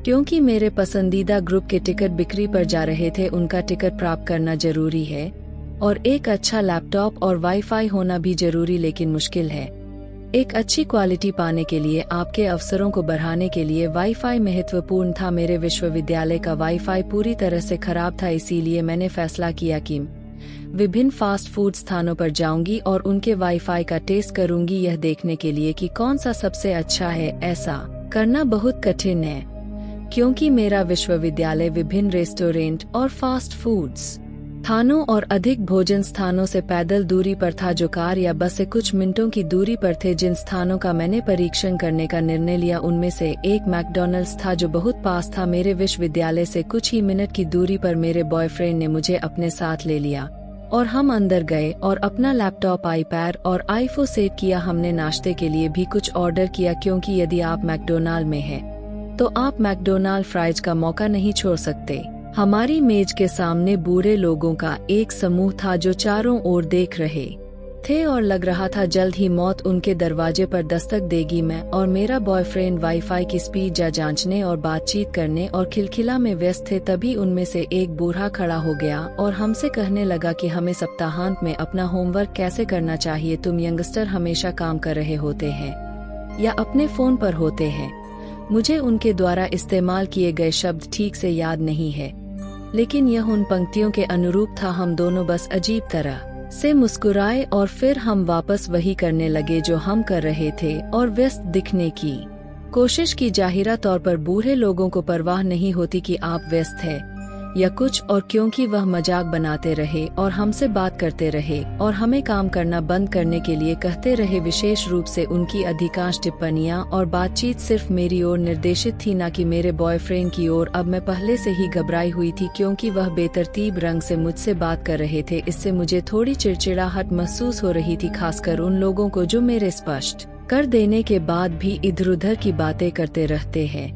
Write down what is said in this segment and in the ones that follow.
क्योंकि मेरे पसंदीदा ग्रुप के टिकट बिक्री पर जा रहे थे, उनका टिकट प्राप्त करना जरूरी है और एक अच्छा लैपटॉप और वाईफाई होना भी जरूरी, लेकिन मुश्किल है। एक अच्छी क्वालिटी पाने के लिए आपके अवसरों को बढ़ाने के लिए वाईफाई महत्वपूर्ण था। मेरे विश्वविद्यालय का वाईफाई पूरी तरह से खराब था, इसीलिए मैंने फैसला किया कि विभिन्न फास्ट फूड स्थानों पर जाऊंगी और उनके वाईफाई का टेस्ट करूंगी, यह देखने के लिए कि कौन सा सबसे अच्छा है। ऐसा करना बहुत कठिन है क्योंकि मेरा विश्वविद्यालय विभिन्न रेस्टोरेंट और फास्ट फूड्स स्थानों और अधिक भोजन स्थानों से पैदल दूरी पर था, जो कार या बस से कुछ मिनटों की दूरी पर थे। जिन स्थानों का मैंने परीक्षण करने का निर्णय लिया उनमें से एक मैकडॉनल्ड्स था, जो बहुत पास था। मेरे विश्वविद्यालय से कुछ ही मिनट की दूरी पर मेरे बॉयफ्रेंड ने मुझे अपने साथ ले लिया और हम अंदर गए और अपना लैपटॉप, आईपैड और आईफोन सेट किया। हमने नाश्ते के लिए भी कुछ ऑर्डर किया, क्योंकि यदि आप मैकडॉनल्ड में हैं तो आप मैकडॉनल्ड फ्राइज का मौका नहीं छोड़ सकते। हमारी मेज के सामने बूढ़े लोगों का एक समूह था जो चारों ओर देख रहे थे और लग रहा था जल्द ही मौत उनके दरवाजे पर दस्तक देगी। मैं और मेरा बॉयफ्रेंड वाईफाई की स्पीड जांचने और बातचीत करने और खिलखिला में व्यस्त थे। तभी उनमें से एक बूढ़ा खड़ा हो गया और हमसे कहने लगा कि हमें सप्ताहांत में अपना होमवर्क कैसे करना चाहिए। तुम यंगस्टर हमेशा काम कर रहे होते हैं या अपने फोन पर होते हैं। मुझे उनके द्वारा इस्तेमाल किए गए शब्द ठीक से याद नहीं है, लेकिन यह उन पंक्तियों के अनुरूप था। हम दोनों बस अजीब तरह से मुस्कुराए और फिर हम वापस वही करने लगे जो हम कर रहे थे और व्यस्त दिखने की कोशिश की। जाहिरा तौर पर बूढ़े लोगों को परवाह नहीं होती कि आप व्यस्त हैं या कुछ और, क्योंकि वह मजाक बनाते रहे और हमसे बात करते रहे और हमें काम करना बंद करने के लिए कहते रहे। विशेष रूप से उनकी अधिकांश टिप्पणियां और बातचीत सिर्फ मेरी ओर निर्देशित थी, न कि मेरे बॉयफ्रेंड की ओर। अब मैं पहले से ही घबराई हुई थी क्योंकि वह बेतरतीब रंग से मुझसे बात कर रहे थे। इससे मुझे थोड़ी चिड़चिड़ाहट महसूस हो रही थी, खासकर उन लोगों को जो मेरे स्पष्ट कर देने के बाद भी इधर उधर की बातें करते रहते हैं।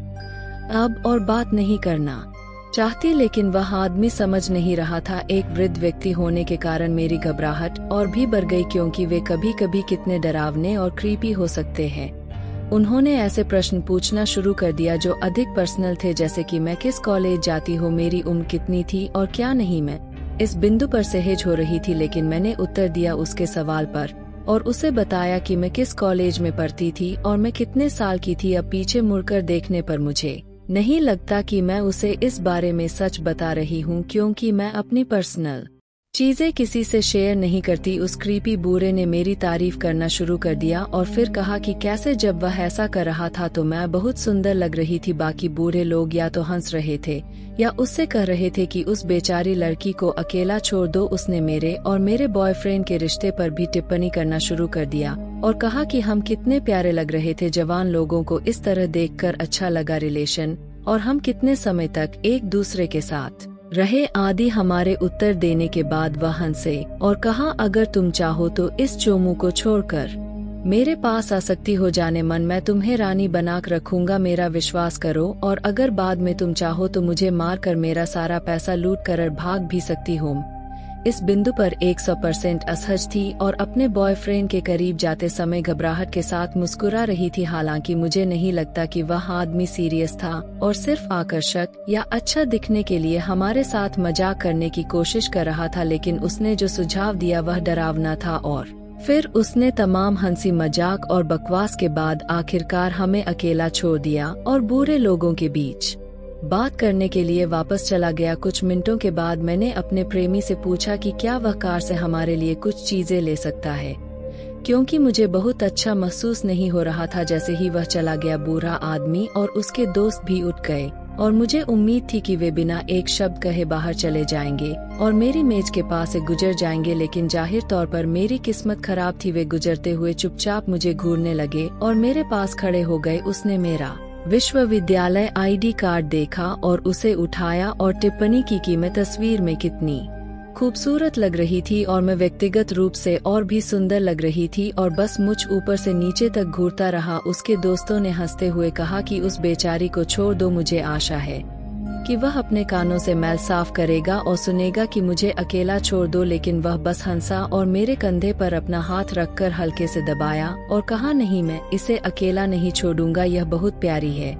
अब और बात नहीं करना चाहती, लेकिन वह आदमी समझ नहीं रहा था। एक वृद्ध व्यक्ति होने के कारण मेरी घबराहट और भी बढ़ गई, क्योंकि वे कभी कभी कितने डरावने और क्रीपी हो सकते हैं। उन्होंने ऐसे प्रश्न पूछना शुरू कर दिया जो अधिक पर्सनल थे, जैसे कि मैं किस कॉलेज जाती हूँ, मेरी उम्र कितनी थी और क्या नहीं। मैं इस बिंदु पर सहज हो रही थी, लेकिन मैंने उत्तर दिया उसके सवाल पर और उसे बताया कि मैं किस कॉलेज में पढ़ती थी और मैं कितने साल की थी। अब पीछे मुड़कर देखने पर मुझे नहीं लगता कि मैं उसे इस बारे में सच बता रही हूँ, क्योंकि मैं अपनी पर्सनल चीजें किसी से शेयर नहीं करती। उस क्रीपी बूढ़े ने मेरी तारीफ करना शुरू कर दिया और फिर कहा कि कैसे जब वह ऐसा कर रहा था तो मैं बहुत सुंदर लग रही थी। बाकी बूढ़े लोग या तो हंस रहे थे या उससे कह रहे थे कि उस बेचारी लड़की को अकेला छोड़ दो। उसने मेरे और मेरे बॉयफ्रेंड के रिश्ते पर भी टिप्पणी करना शुरू कर दिया और कहा कि हम कितने प्यारे लग रहे थे। जवान लोगों को इस तरह देखकर अच्छा लगा रिलेशन, और हम कितने समय तक एक दूसरे के साथ रहे आदि। हमारे उत्तर देने के बाद वह हंसे और कहा, अगर तुम चाहो तो इस चोमू को छोड़कर मेरे पास आ सकती हो। जाने मन मैं तुम्हें रानी बनाकर रखूंगा, मेरा विश्वास करो, और अगर बाद में तुम चाहो तो मुझे मार कर मेरा सारा पैसा लूट कर भाग भी सकती हूँ। इस बिंदु पर 100% असहज थी और अपने बॉयफ्रेंड के करीब जाते समय घबराहट के साथ मुस्कुरा रही थी। हालांकि मुझे नहीं लगता कि वह आदमी सीरियस था और सिर्फ आकर्षक या अच्छा दिखने के लिए हमारे साथ मजाक करने की कोशिश कर रहा था, लेकिन उसने जो सुझाव दिया वह डरावना था। और फिर उसने तमाम हंसी मजाक और बकवास के बाद आखिरकार हमें अकेला छोड़ दिया और बूढ़े लोगों के बीच बात करने के लिए वापस चला गया। कुछ मिनटों के बाद मैंने अपने प्रेमी से पूछा कि क्या वह कार से हमारे लिए कुछ चीजें ले सकता है, क्योंकि मुझे बहुत अच्छा महसूस नहीं हो रहा था। जैसे ही वह चला गया, बूढ़ा आदमी और उसके दोस्त भी उठ गए और मुझे उम्मीद थी कि वे बिना एक शब्द कहे बाहर चले जाएंगे और मेरी मेज के पास से गुजर जाएंगे, लेकिन जाहिर तौर पर मेरी किस्मत खराब थी। वे गुजरते हुए चुपचाप मुझे घूरने लगे और मेरे पास खड़े हो गए। उसने मेरा विश्वविद्यालय आईडी कार्ड देखा और उसे उठाया और टिप्पणी की कि मैं तस्वीर में कितनी खूबसूरत लग रही थी और मैं व्यक्तिगत रूप से और भी सुंदर लग रही थी, और बस मुझ ऊपर से नीचे तक घूरता रहा। उसके दोस्तों ने हंसते हुए कहा कि उस बेचारी को छोड़ दो, मुझे आशा है कि वह अपने कानों से मैल साफ करेगा और सुनेगा कि मुझे अकेला छोड़ दो। लेकिन वह बस हंसा और मेरे कंधे पर अपना हाथ रखकर हल्के से दबाया और कहा, नहीं, मैं इसे अकेला नहीं छोड़ूंगा, यह बहुत प्यारी है।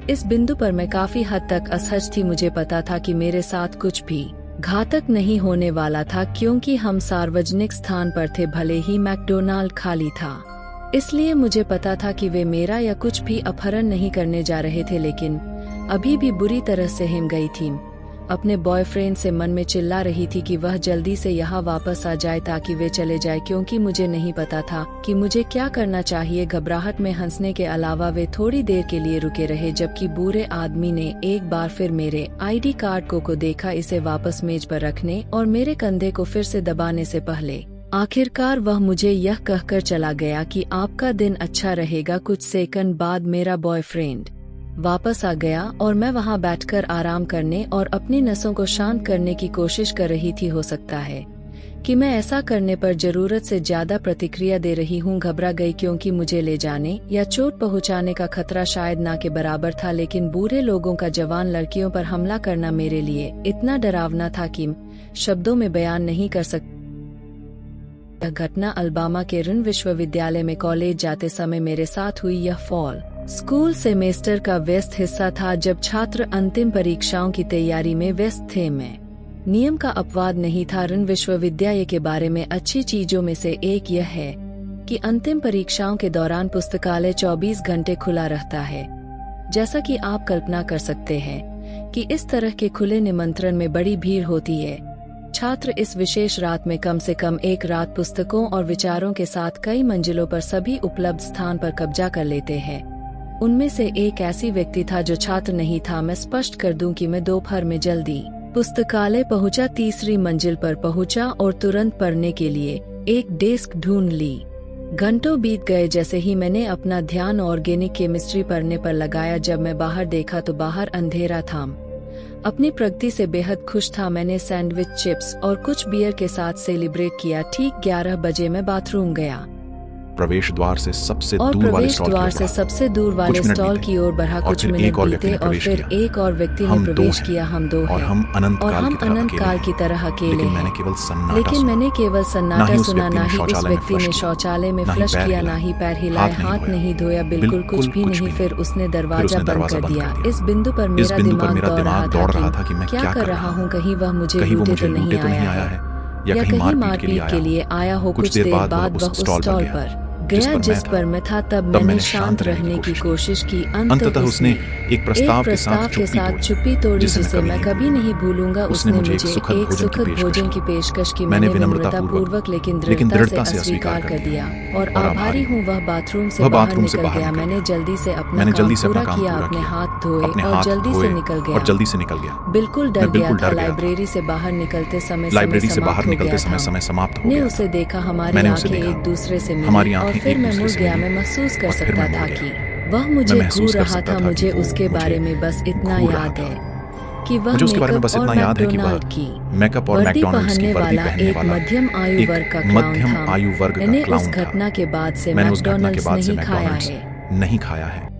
इस बिंदु पर मैं काफी हद तक असहज थी। मुझे पता था कि मेरे साथ कुछ भी घातक नहीं होने वाला था, क्योंकि हम सार्वजनिक स्थान पर थे, भले ही मैकडोनाल्ड खाली था। इसलिए मुझे पता था कि वे मेरा या कुछ भी अपहरण नहीं करने जा रहे थे। लेकिन अभी भी बुरी तरह से हिम गई थी। अपने बॉयफ्रेंड से मन में चिल्ला रही थी कि वह जल्दी से यहाँ वापस आ जाए ताकि वे चले जाए, क्योंकि मुझे नहीं पता था कि मुझे क्या करना चाहिए। घबराहट में हंसने के अलावा वे थोड़ी देर के लिए रुके रहे, जबकि बूढ़े आदमी ने एक बार फिर मेरे ID कार्ड को देखा, इसे वापस मेज पर रखने और मेरे कंधे को फिर से दबाने से पहले। आखिरकार वह मुझे यह कहकर चला गया कि आपका दिन अच्छा रहेगा। कुछ सेकंड बाद मेरा बॉयफ्रेंड वापस आ गया और मैं वहां बैठकर आराम करने और अपनी नसों को शांत करने की कोशिश कर रही थी। हो सकता है कि मैं ऐसा करने पर जरूरत से ज्यादा प्रतिक्रिया दे रही हूँ। घबरा गई क्योंकि मुझे ले जाने या चोट पहुँचाने का खतरा शायद ना के बराबर था, लेकिन बूढ़े लोगों का जवान लड़कियों पर हमला करना मेरे लिए इतना डरावना था कि शब्दों में बयान नहीं कर सकती। यह घटना अल्बामा के रिन विश्वविद्यालय में कॉलेज जाते समय मेरे साथ हुई। यह फॉल स्कूल सेमेस्टर का व्यस्त हिस्सा था, जब छात्र अंतिम परीक्षाओं की तैयारी में व्यस्त थे। मैं नियम का अपवाद नहीं था। रिन विश्वविद्यालय के बारे में अच्छी चीजों में से एक यह है कि अंतिम परीक्षाओं के दौरान पुस्तकालय 24 घंटे खुला रहता है। जैसा कि आप कल्पना कर सकते हैं कि इस तरह के खुले निमंत्रण में बड़ी भीड़ होती है। छात्र इस विशेष रात में कम से कम एक रात पुस्तकों और विचारों के साथ कई मंजिलों पर सभी उपलब्ध स्थान पर कब्जा कर लेते हैं। उनमें से एक ऐसी व्यक्ति था जो छात्र नहीं था। मैं स्पष्ट कर दूं कि मैं दोपहर में जल्दी पुस्तकालय पहुंचा, तीसरी मंजिल पर पहुंचा और तुरंत पढ़ने के लिए एक डेस्क ढूंढ ली। घंटों बीत गए जैसे ही मैंने अपना ध्यान ऑर्गेनिक केमिस्ट्री पढ़ने पर लगाया। जब मैं बाहर देखा तो बाहर अंधेरा था। अपनी प्रगति से बेहद खुश था। मैंने सैंडविच, चिप्स और कुछ बियर के साथ सेलिब्रेट किया। ठीक 11 बजे मैं बाथरूम गया प्रवेश द्वार से सबसे और दूर वाले स्टॉल की ओर बढ़ा। कुछ मिनट बीते और फिर एक और व्यक्ति ने प्रवेश किया। हम दो हैं और हम अनंत काल की तरह अकेले हैं। लेकिन मैंने केवल सन्नाटा सुना। ना ही उस व्यक्ति ने शौचालय में फ्लश किया, ना ही पैर हिलाए, हाथ नहीं धोया, बिल्कुल कुछ भी नहीं। फिर उसने दरवाजा बंद कर दिया। इस बिंदु पर मेरा दिमाग दौड़ रहा था कि क्या कर रहा हूँ। कहीं वह मुझे लूटे तो नहीं आया है या कहीं मारपीट के लिए आया हो। कुछ देर बाद वह उस स्टॉल पर गया जिस पर मैं था। तब मैंने शांत रहने की कोशिश की। अंततः उसने एक प्रस्ताव के साथ चुप्पी तोड़ी जिसे मैं कभी नहीं भूलूंगा। उसने मुझे एक सुखद भोजन की पेशकश की। मैंने विनम्रता पूर्वक लेकिन दृढ़ता से अस्वीकार कर दिया और आभारी हूँ। वह बाथरूम से बाहर निकल गया। मैंने जल्दी से अपना काम पूरा किया, अपने हाथ धोए और जल्दी से निकल गया। बिल्कुल डर गया था। लाइब्रेरी से बाहर निकलते समय समय समाप्त हो गया। ने उसे देखा, हमारी आंखें एक दूसरे से मिली और फिर मैं मुड़ गया। मैं महसूस कर सकता था कि वह मुझे घूर रहा था। मुझे उसके बारे में बस इतना याद है कि वह मैकडोनाल्ड की वर्दी पहनने वाला एक मध्यम आयु वर्ग का क्लाउन था। मैंने उस घटना के बाद से मैकडोनल्ड्स नहीं खाया है।